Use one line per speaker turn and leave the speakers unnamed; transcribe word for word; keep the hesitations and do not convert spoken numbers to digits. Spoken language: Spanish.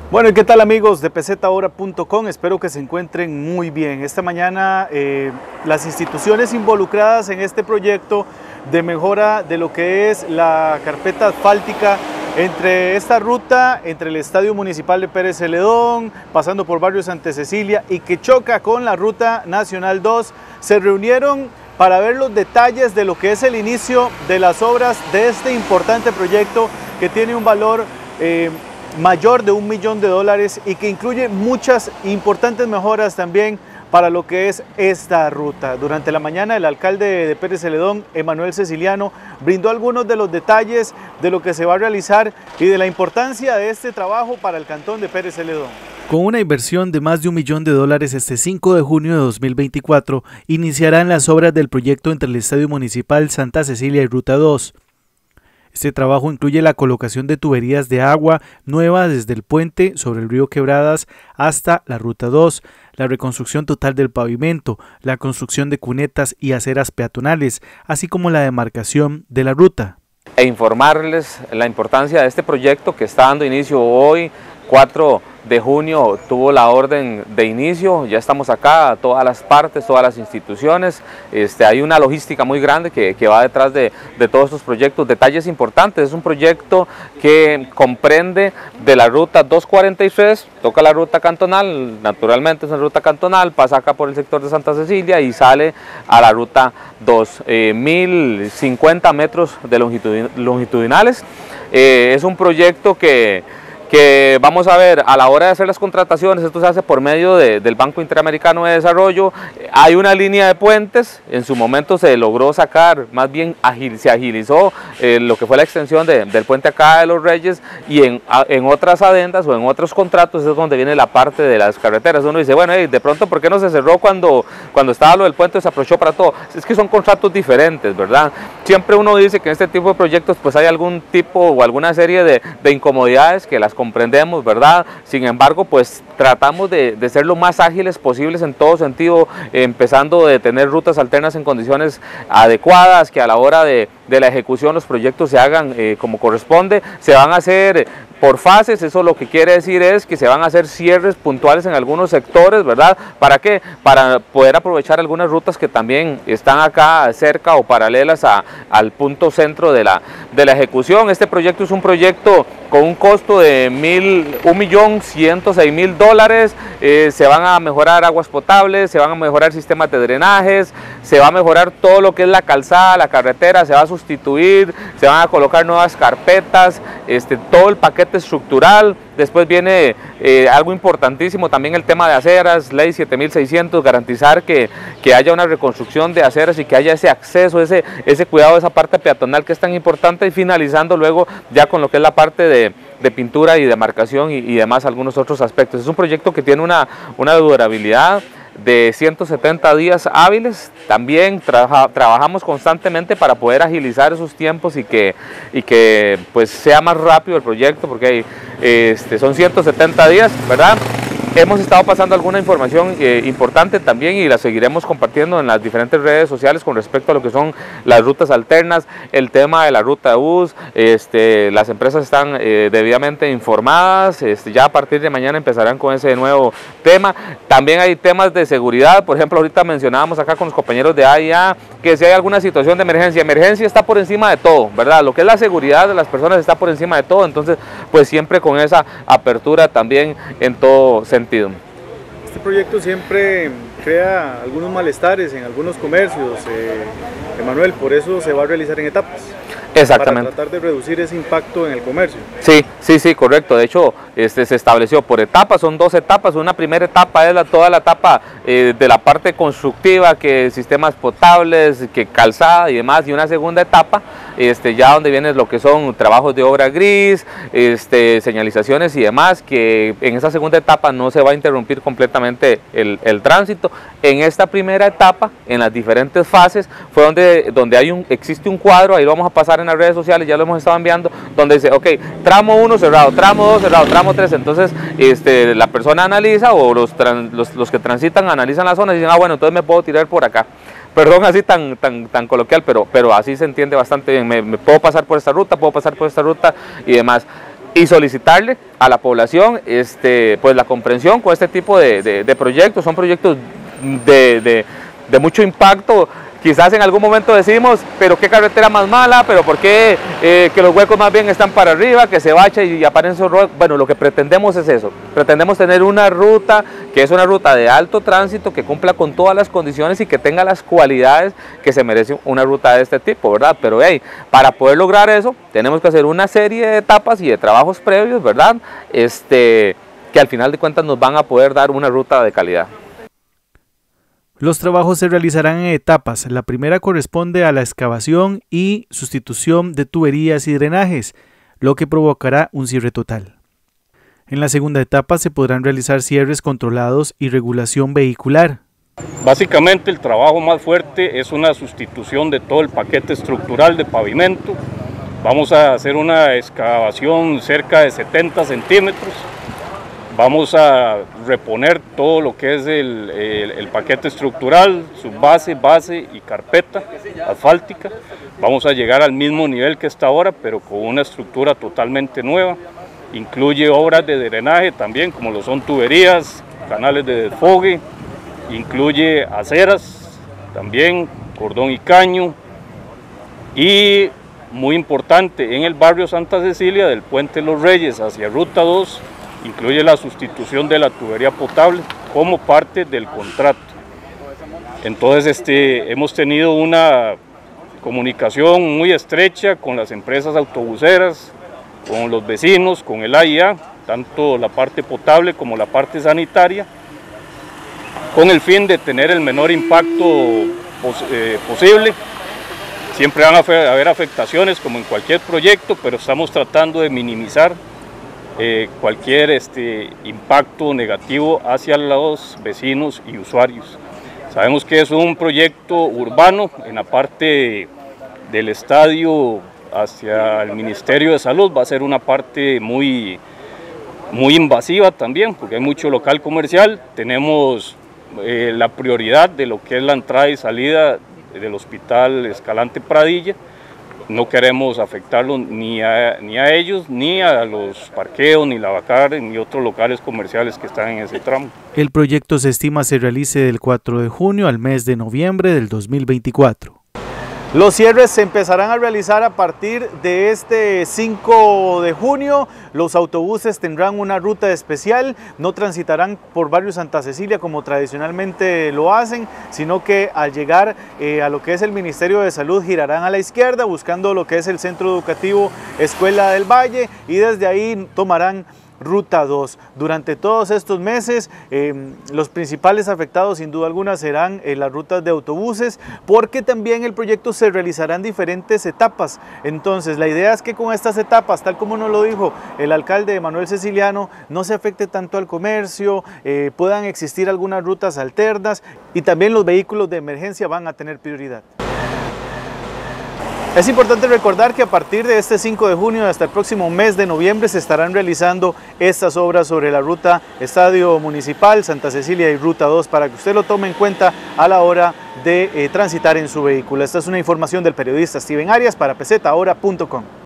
Bueno, ¿y qué tal amigos de peseta hora punto com? Espero que se encuentren muy bien. Esta mañana eh, las instituciones involucradas en este proyecto de mejora de lo que es la carpeta asfáltica entre esta ruta, entre el Estadio Municipal de Pérez Celedón, pasando por Barrio Santa Cecilia y que choca con la Ruta Nacional dos, se reunieron para ver los detalles de lo que es el inicio de las obras de este importante proyecto que tiene un valor eh, mayor de un millón de dólares y que incluye muchas importantes mejoras también para lo que es esta ruta. Durante la mañana el alcalde de Pérez Celedón, Emanuel Ceciliano, brindó algunos de los detalles de lo que se va a realizar y de la importancia de este trabajo para el cantón de Pérez Celedón. Con una inversión de más de un millón de dólares, este cinco de junio de dos mil veinticuatro iniciarán las obras del proyecto entre el Estadio Municipal Santa Cecilia y Ruta dos. Este trabajo incluye la colocación de tuberías de agua nuevas desde el puente sobre el río Quebradas hasta la Ruta dos, la reconstrucción total del pavimento, la construcción de cunetas y aceras peatonales, así como la demarcación de la ruta.
E informarles la importancia de este proyecto que está dando inicio hoy, cuatro de junio tuvo la orden de inicio, ya estamos acá, todas las partes, todas las instituciones, este, hay una logística muy grande que, que va detrás de, de todos estos proyectos. Detalles importantes, es un proyecto que comprende de la ruta doscientos cuarenta y tres, toca la ruta cantonal, naturalmente es una ruta cantonal, pasa acá por el sector de Santa Cecilia y sale a la ruta dos, eh, mil cincuenta metros de longitud, longitudinales. Eh, es un proyecto que que vamos a ver a la hora de hacer las contrataciones, esto se hace por medio de, del Banco Interamericano de Desarrollo. Hay una línea de puentes, en su momento se logró sacar, más bien agil, se agilizó eh, lo que fue la extensión de, del puente acá de los Reyes, y en, a, en otras adendas o en otros contratos es donde viene la parte de las carreteras. Uno dice, bueno, hey, de pronto ¿por qué no se cerró cuando, cuando estaba lo del puente, se aprovechó para todo? Es que son contratos diferentes, ¿verdad? Siempre uno dice que en este tipo de proyectos pues hay algún tipo o alguna serie de, de incomodidades que las comprendemos, ¿verdad? Sin embargo, pues tratamos de, de ser lo más ágiles posibles en todo sentido, eh, empezando de tener rutas alternas en condiciones adecuadas, que a la hora de, de la ejecución los proyectos se hagan eh, como corresponde. Se van a hacer por fases, eso lo que quiere decir es que se van a hacer cierres puntuales en algunos sectores, ¿verdad? ¿Para qué? Para poder aprovechar algunas rutas que también están acá cerca o paralelas a, al punto centro de la, de la ejecución. Este proyecto es un proyecto con un costo de mil, un millón ciento seis mil dólares, eh, se van a mejorar aguas potables, se van a mejorar sistemas de drenajes, se va a mejorar todo lo que es la calzada, la carretera, se va a sustituir, se van a colocar nuevas carpetas, este, todo el paquete estructural. Después viene eh, algo importantísimo también, el tema de aceras, ley siete mil seiscientos, garantizar que, que haya una reconstrucción de aceras y que haya ese acceso, ese, ese cuidado de esa parte peatonal que es tan importante, y finalizando luego ya con lo que es la parte de, de pintura y demarcación y, y demás algunos otros aspectos. Es un proyecto que tiene una, una durabilidad de ciento setenta días hábiles. También trabaja, trabajamos constantemente para poder agilizar esos tiempos y que, y que pues sea más rápido el proyecto, porque hay, este, son ciento setenta días, ¿verdad? Hemos estado pasando alguna información eh, importante también y la seguiremos compartiendo en las diferentes redes sociales con respecto a lo que son las rutas alternas, el tema de la ruta de bus. Este, las empresas están eh, debidamente informadas, este, ya a partir de mañana empezarán con ese nuevo tema. También hay temas de seguridad, por ejemplo, ahorita mencionábamos acá con los compañeros de A I A que si hay alguna situación de emergencia, emergencia está por encima de todo, ¿verdad? Lo que es la seguridad de las personas está por encima de todo, entonces pues siempre con esa apertura también en todo sentido.
Este proyecto siempre crea algunos malestares en algunos comercios, eh, Emanuel, por eso se va a realizar en etapas.
Exactamente.
Para tratar de reducir ese impacto en el comercio.
Sí, sí, sí, correcto. De hecho, este, se estableció por etapas, son dos etapas. Una primera etapa es la, toda la etapa eh, de la parte constructiva, que sistemas potables, que calzada y demás. Y una segunda etapa, este, ya donde viene lo que son trabajos de obra gris, este, señalizaciones y demás, que en esa segunda etapa no se va a interrumpir completamente el, el tránsito. En esta primera etapa, en las diferentes fases, fue donde, donde hay un, existe un cuadro, ahí lo vamos a pasar en las redes sociales, ya lo hemos estado enviando, donde dice, ok, tramo uno cerrado, tramo dos cerrado, tramo tres, entonces este, la persona analiza, o los, trans, los, los que transitan analizan la zona y dicen, ah bueno, entonces me puedo tirar por acá. Perdón así tan, tan, tan coloquial, pero, pero así se entiende bastante bien, me, me puedo pasar por esta ruta, puedo pasar por esta ruta y demás. y solicitarle a la población este, pues la comprensión con este tipo de, de, de proyectos. Son proyectos de, de, de mucho impacto. Quizás en algún momento decimos, pero qué carretera más mala, pero por qué eh, que los huecos más bien están para arriba, que se bacha y aparecen esos huecos. Bueno, lo que pretendemos es eso, pretendemos tener una ruta que es una ruta de alto tránsito, que cumpla con todas las condiciones y que tenga las cualidades que se merece una ruta de este tipo, ¿verdad? Pero hey, para poder lograr eso, tenemos que hacer una serie de etapas y de trabajos previos, ¿verdad? Este, que al final de cuentas nos van a poder dar una ruta de calidad.
Los trabajos se realizarán en etapas. La primera corresponde a la excavación y sustitución de tuberías y drenajes, lo que provocará un cierre total. En la segunda etapa se podrán realizar cierres controlados y regulación vehicular.
Básicamente el trabajo más fuerte es una sustitución de todo el paquete estructural de pavimento. Vamos a hacer una excavación cerca de setenta centímetros. Vamos a reponer todo lo que es el, el, el paquete estructural, su base, base y carpeta asfáltica. Vamos a llegar al mismo nivel que está ahora, pero con una estructura totalmente nueva. Incluye obras de drenaje también, como lo son tuberías, canales de desfogue, incluye aceras, también cordón y caño. Y muy importante, en el barrio Santa Cecilia, del Puente Los Reyes hacia Ruta dos, incluye la sustitución de la tubería potable como parte del contrato. Entonces este, hemos tenido una comunicación muy estrecha con las empresas autobuseras, con los vecinos, con el A I A, tanto la parte potable como la parte sanitaria, con el fin de tener el menor impacto pos eh, posible. Siempre van a haber afectaciones como en cualquier proyecto, pero estamos tratando de minimizar Eh, cualquier este, impacto negativo hacia los vecinos y usuarios. Sabemos que es un proyecto urbano en la parte del estadio hacia el Ministerio de Salud, va a ser una parte muy, muy invasiva también, porque hay mucho local comercial. Tenemos eh, la prioridad de lo que es la entrada y salida del Hospital Escalante Pradilla. No queremos afectarlos ni a, ni a ellos, ni a los parqueos, ni lavacares, ni otros locales comerciales que están en ese tramo.
El proyecto se estima se realice del cuatro de junio al mes de noviembre del dos mil veinticuatro. Los cierres se empezarán a realizar a partir de este cinco de junio. Los autobuses tendrán una ruta especial, no transitarán por barrio Santa Cecilia como tradicionalmente lo hacen, sino que al llegar eh, a lo que es el Ministerio de Salud girarán a la izquierda buscando lo que es el Centro Educativo Escuela del Valle y desde ahí tomarán Ruta dos. Durante todos estos meses eh, los principales afectados sin duda alguna serán eh, las rutas de autobuses, porque también el proyecto se realizará en diferentes etapas. Entonces la idea es que con estas etapas, tal como nos lo dijo el alcalde Manuel Ceciliano, no se afecte tanto al comercio, eh, puedan existir algunas rutas alternas y también los vehículos de emergencia van a tener prioridad. Es importante recordar que a partir de este cinco de junio hasta el próximo mes de noviembre se estarán realizando estas obras sobre la ruta Estadio Municipal, Santa Cecilia y Ruta dos para que usted lo tome en cuenta a la hora de eh, transitar en su vehículo. Esta es una información del periodista Steven Arias para P Z Ahora punto com.